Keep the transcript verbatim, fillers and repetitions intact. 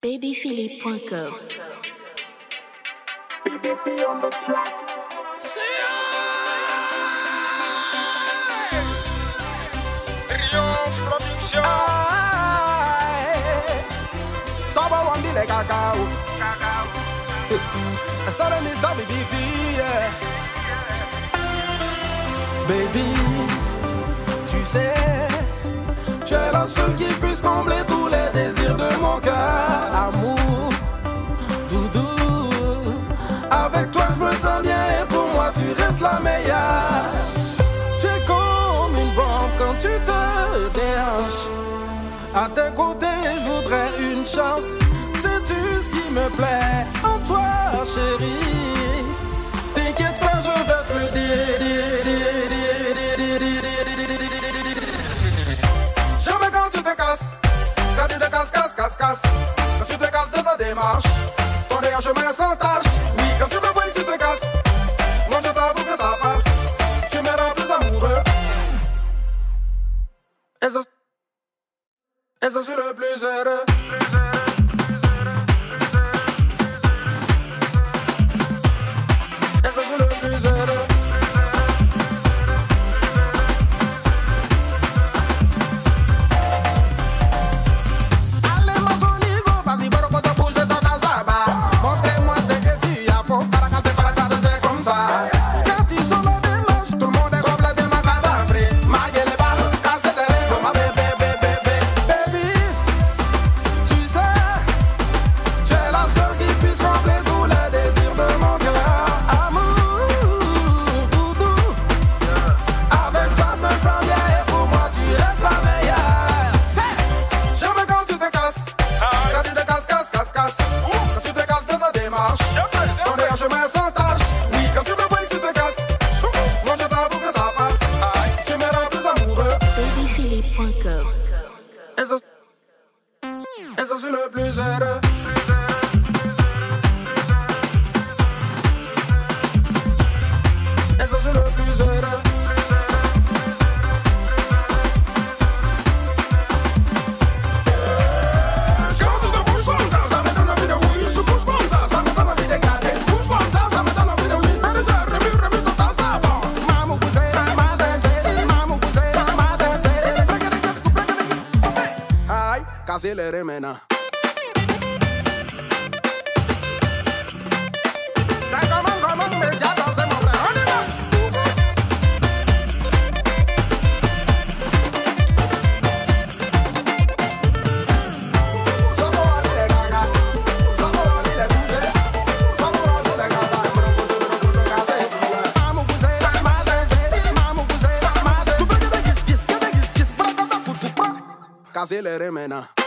baby philippe point com. Cacao, ça le mister baby, yeah. Baby, tu sais, tu es la seule qui puisse combler tous les désirs de mon cœur. Amour, doudou, avec toi je me sens bien et pour moi tu restes la meilleure. Tu es comme une bombe quand tu te déhanches. À tes côtés je voudrais une chance. Sais-tu ce qui me plaît en toi, chérie? T'inquiète pas, je vais te le dire. J'aime quand tu te casses, quand tu te casses, casses, casses, casses. Quand tu te casses de ta démarche, ton derrière chemin sans tâche. Oui, quand tu me vois que tu te casses, moi je t'avoue que ça passe. Tu me rends plus amoureux. Et je, et je suis le plus heureux. Et je suis le plus heureux. Et je suis le plus heureux. Quand tu te bouges comme ça, ça me donne envie de oui. Je bouge comme ça, ça me donne envie de garder. Bouge comme ça, ça me donne envie de oui. Mais ça remue, remue tout à ça, bon. Maman poussée, ça m'a zézé. Maman poussée, ça m'a zézé. Aïe, casser les reins maintenant. Casser les reins maintenant.